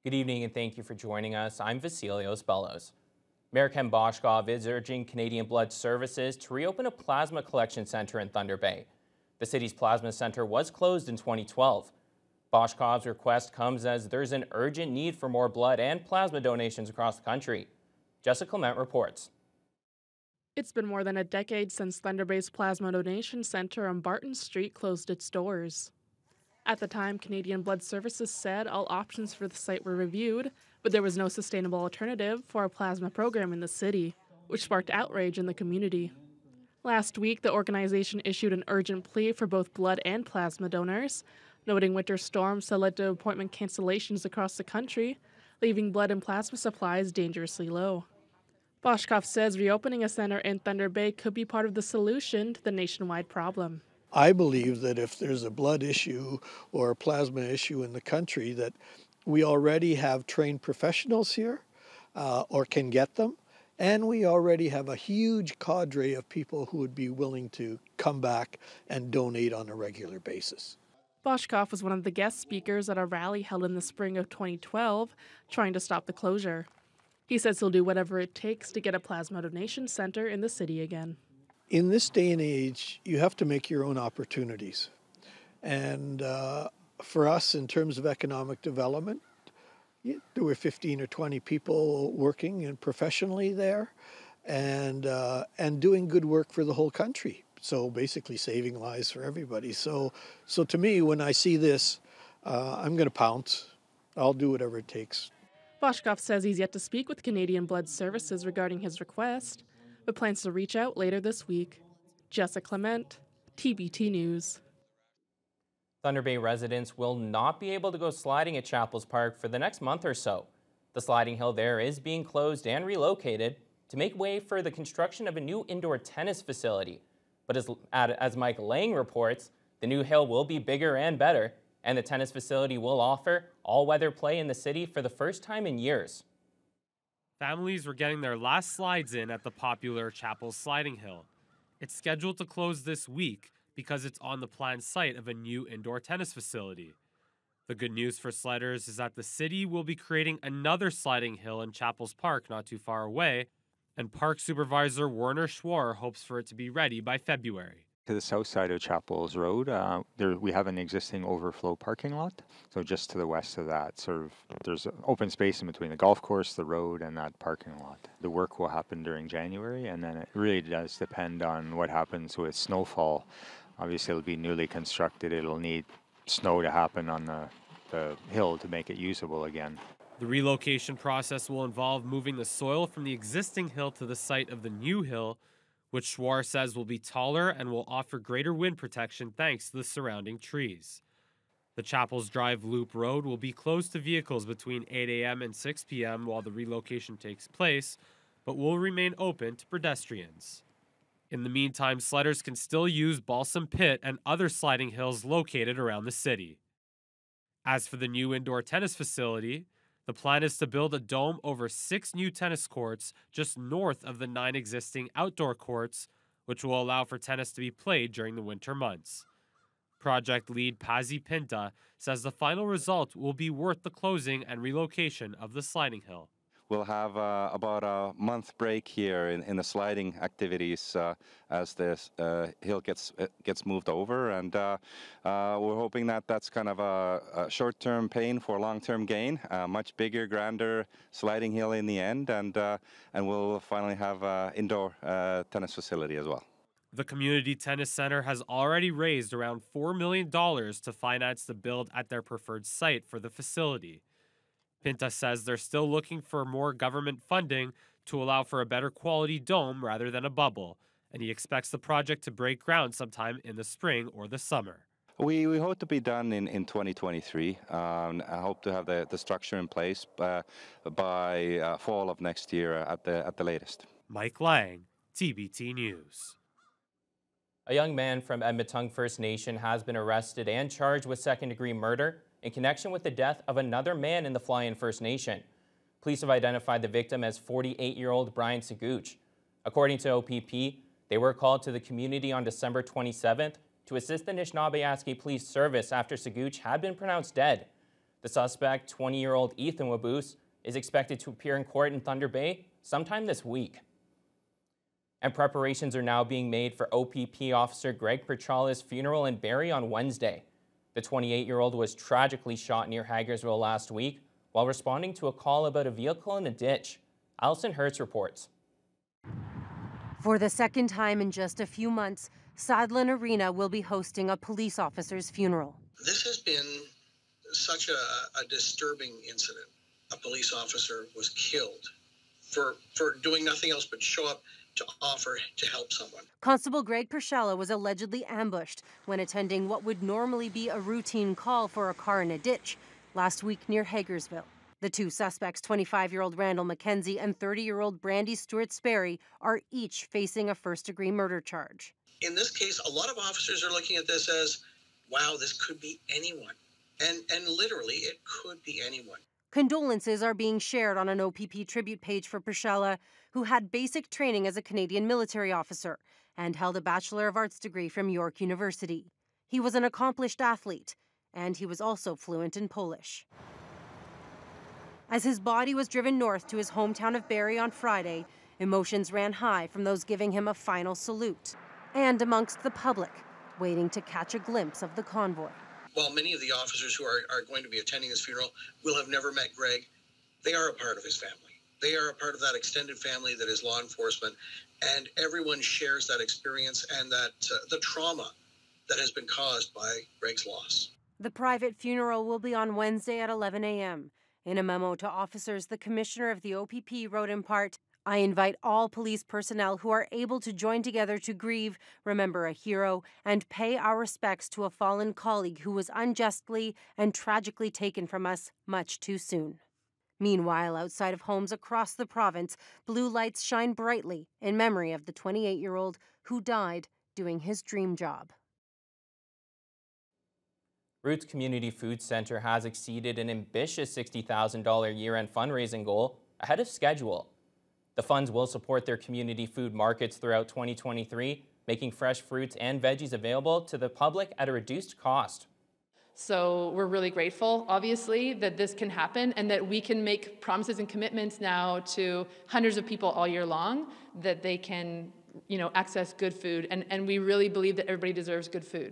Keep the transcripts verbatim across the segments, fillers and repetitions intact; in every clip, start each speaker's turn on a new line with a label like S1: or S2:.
S1: Good evening and thank you for joining us. I'm Vasilios Bellos. Mayor Ken Boshkov is urging Canadian Blood Services to reopen a plasma collection center in Thunder Bay. The city's plasma center was closed in twenty twelve. Boshkov's request comes as there's an urgent need for more blood and plasma donations across the country. Jessica Clement reports.
S2: It's been more than a decade since Thunder Bay's Plasma Donation Center on Barton Street closed its doors. At the time, Canadian Blood Services said all options for the site were reviewed, but there was no sustainable alternative for a plasma program in the city, which sparked outrage in the community. Last week, the organization issued an urgent plea for both blood and plasma donors, noting winter storms that led to appointment cancellations across the country, leaving blood and plasma supplies dangerously low. Boshkov says reopening a center in Thunder Bay could be part of the solution to the nationwide problem.
S3: I believe that if there's a blood issue or a plasma issue in the country, that we already have trained professionals here uh, or can get them, and we already have a huge cadre of people who would be willing to come back and donate on a regular basis.
S2: Boshkov was one of the guest speakers at a rally held in the spring of twenty twelve, trying to stop the closure. He says he'll do whatever it takes to get a plasma donation center in the city again.
S3: In this day and age, you have to make your own opportunities. And uh, for us, in terms of economic development, yeah, there were fifteen or twenty people working and professionally there and, uh, and doing good work for the whole country. So basically saving lives for everybody. So, so to me, when I see this, uh, I'm going to pounce. I'll do whatever it takes.
S2: Boshkov says he's yet to speak with Canadian Blood Services regarding his request, but plans to reach out later this week. Jessica Clement, T B T News.
S1: Thunder Bay residents will not be able to go sliding at Chapels Park for the next month or so. The sliding hill there is being closed and relocated to make way for the construction of a new indoor tennis facility. But as, as Mike Lang reports, the new hill will be bigger and better, and the tennis facility will offer all-weather play in the city for the first time in years.
S4: Families were getting their last slides in at the popular Chapels Sliding Hill. It's scheduled to close this week because it's on the planned site of a new indoor tennis facility. The good news for sledders is that the city will be creating another sliding hill in Chapels Park not too far away, and Park Supervisor Werner Schwar hopes for it to be ready by February.
S5: To the south side of Chapels Road, uh, there we have an existing overflow parking lot. So just to the west of that, sort of, there's open space in between the golf course, the road, and that parking lot. The work will happen during January, and then it really does depend on what happens with snowfall. Obviously, it'll be newly constructed. It'll need snow to happen on the, the hill to make it usable again.
S4: The relocation process will involve moving the soil from the existing hill to the site of the new hill, which Schwar says will be taller and will offer greater wind protection thanks to the surrounding trees. The Chapels Drive Loop Road will be closed to vehicles between eight a m and six p m while the relocation takes place, but will remain open to pedestrians. In the meantime, sledders can still use Balsam Pit and other sliding hills located around the city. As for the new indoor tennis facility, the plan is to build a dome over six new tennis courts just north of the nine existing outdoor courts, which will allow for tennis to be played during the winter months. Project lead Pazzi Pinta says the final result will be worth the closing and relocation of the sliding hill.
S6: We'll have uh, about a month break here in, in the sliding activities uh, as this uh, hill gets uh, gets moved over, and uh, uh, we're hoping that that's kind of a, a short-term pain for long-term gain. A much bigger, grander sliding hill in the end, and uh, and we'll finally have an indoor uh, tennis facility as well.
S4: The Community Tennis Center has already raised around four million dollars to finance the build at their preferred site for the facility. Pinta says they're still looking for more government funding to allow for a better quality dome rather than a bubble, and he expects the project to break ground sometime in the spring or the summer.
S6: We, we hope to be done in, in twenty twenty-three. Um, I hope to have the, the structure in place uh, by uh, fall of next year at the, at the latest.
S4: Mike Lang, T B T News.
S1: A young man from Edmonton First Nation has been arrested and charged with second-degree murder in connection with the death of another man in the Fly-In First Nation. Police have identified the victim as forty-eight-year-old Brian Seguch. According to O P P, they were called to the community on December twenty-seventh to assist the Anishinaabe Police Service after Seguch had been pronounced dead. The suspect, twenty-year-old Ethan Waboose, is expected to appear in court in Thunder Bay sometime this week. And preparations are now being made for O P P officer Greg Perchala's funeral in Barrie on Wednesday. The twenty-eight-year-old was tragically shot near Hagersville last week while responding to a call about a vehicle in a ditch. Allison Hertz reports.
S7: For the second time in just a few months, Sadlin Arena will be hosting a police officer's funeral.
S8: This has been such a, a disturbing incident. A police officer was killed for, for doing nothing else but show up to offer to help someone.
S7: Constable Greg Perchala was allegedly ambushed when attending what would normally be a routine call for a car in a ditch last week near Hagersville. The two suspects, twenty-five-year-old Randall McKenzie and thirty-year-old Brandy Stewart Sperry, are each facing a first-degree murder charge.
S8: In this case, a lot of officers are looking at this as, wow, this could be anyone. And, and literally, it could be anyone.
S7: Condolences are being shared on an O P P tribute page for Perchala, who had basic training as a Canadian military officer and held a Bachelor of Arts degree from York University. He was an accomplished athlete, and he was also fluent in Polish. As his body was driven north to his hometown of Barrie on Friday, emotions ran high from those giving him a final salute and amongst the public waiting to catch a glimpse of the convoy.
S8: While many of the officers who are, are going to be attending this funeral will have never met Greg, they are a part of his family. They are a part of that extended family that is law enforcement, and everyone shares that experience and that uh, the trauma that has been caused by Greg's loss.
S7: The private funeral will be on Wednesday at eleven a m In a memo to officers, the commissioner of the O P P wrote in part, "I invite all police personnel who are able to join together to grieve, remember a hero, and pay our respects to a fallen colleague who was unjustly and tragically taken from us much too soon." Meanwhile, outside of homes across the province, blue lights shine brightly in memory of the twenty-eight-year-old who died doing his dream job.
S1: Roots Community Food Centre has exceeded an ambitious sixty thousand dollars year-end fundraising goal ahead of schedule. The funds will support their community food markets throughout twenty twenty-three, making fresh fruits and veggies available to the public at a reduced cost.
S9: So we're really grateful, obviously, that this can happen and that we can make promises and commitments now to hundreds of people all year long that they can, you know, access good food. And, and we really believe that everybody deserves good food.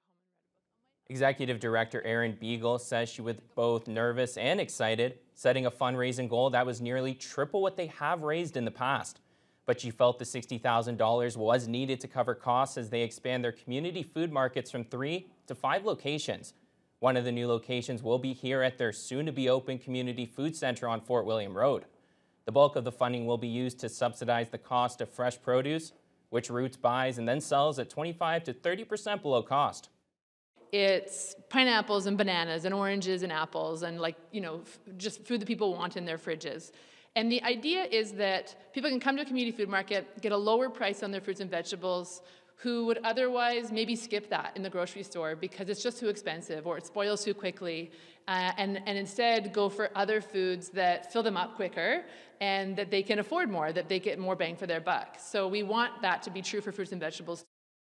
S1: Executive Director Erin Beagle says she was both nervous and excited, setting a fundraising goal that was nearly triple what they have raised in the past. But she felt the sixty thousand dollars was needed to cover costs as they expand their community food markets from three to five locations. One of the new locations will be here at their soon-to-be-open Community Food Centre on Fort William Road. The bulk of the funding will be used to subsidize the cost of fresh produce, which Roots buys and then sells at twenty-five to thirty percent below cost.
S9: It's pineapples and bananas and oranges and apples and, like, you know, f- just food that people want in their fridges. And the idea is that people can come to a community food market, get a lower price on their fruits and vegetables, who would otherwise maybe skip that in the grocery store because it's just too expensive or it spoils too quickly, uh, and, and instead go for other foods that fill them up quicker and that they can afford more, that they get more bang for their buck. So we want that to be true for fruits and vegetables.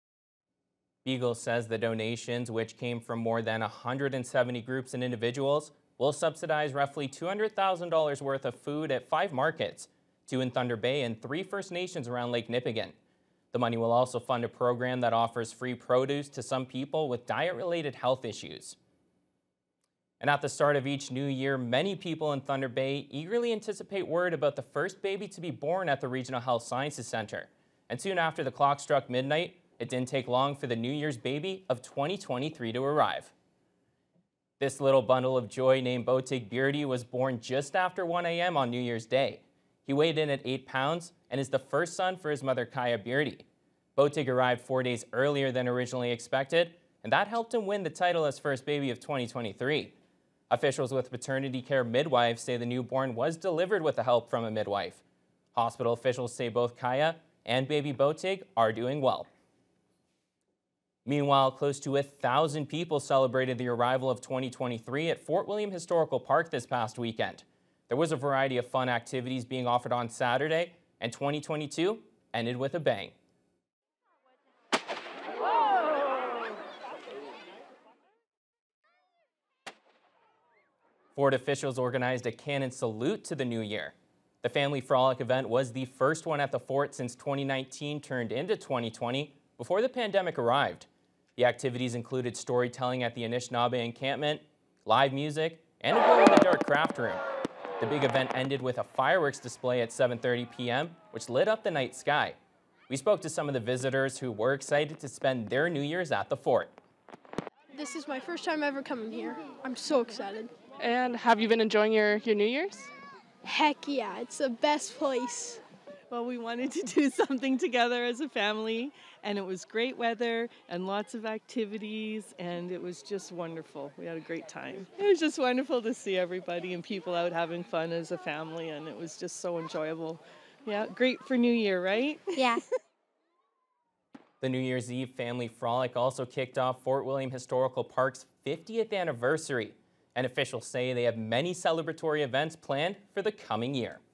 S1: Beagle says the donations, which came from more than one hundred seventy groups and individuals, will subsidize roughly two hundred thousand dollars worth of food at five markets, two in Thunder Bay and three First Nations around Lake Nipigon. The money will also fund a program that offers free produce to some people with diet-related health issues. And at the start of each new year, many people in Thunder Bay eagerly anticipate word about the first baby to be born at the Regional Health Sciences Centre. And soon after the clock struck midnight, it didn't take long for the New Year's baby of twenty twenty-three to arrive. This little bundle of joy named Botig Beardy was born just after one a m on New Year's Day. He weighed in at eight pounds and is the first son for his mother, Kaya Beardy. Botig arrived four days earlier than originally expected, and that helped him win the title as first baby of twenty twenty-three. Officials with maternity care midwives say the newborn was delivered with the help from a midwife. Hospital officials say both Kaya and baby Botig are doing well. Meanwhile, close to a thousand people celebrated the arrival of twenty twenty-three at Fort William Historical Park this past weekend. There was a variety of fun activities being offered on Saturday, and twenty twenty-two ended with a bang. Fort officials organized a cannon salute to the new year. The Family Frolic event was the first one at the fort since twenty nineteen turned into twenty twenty before the pandemic arrived. The activities included storytelling at the Anishinaabe encampment, live music, and a glow-in-the-dark craft room. The big event ended with a fireworks display at seven thirty p m, which lit up the night sky. We spoke to some of the visitors who were excited to spend their New Year's at the fort.
S10: This is my first time ever coming here. I'm so excited.
S2: And have you been enjoying your, your New Year's?
S10: Heck yeah, it's the best place.
S11: Well, we wanted to do something together as a family, and it was great weather and lots of activities, and it was just wonderful. We had a great time. It was just wonderful to see everybody and people out having fun as a family, and it was just so enjoyable. Yeah, great for New Year, right?
S10: Yeah.
S1: The New Year's Eve Family Frolic also kicked off Fort William Historical Park's fiftieth anniversary, and officials say they have many celebratory events planned for the coming year.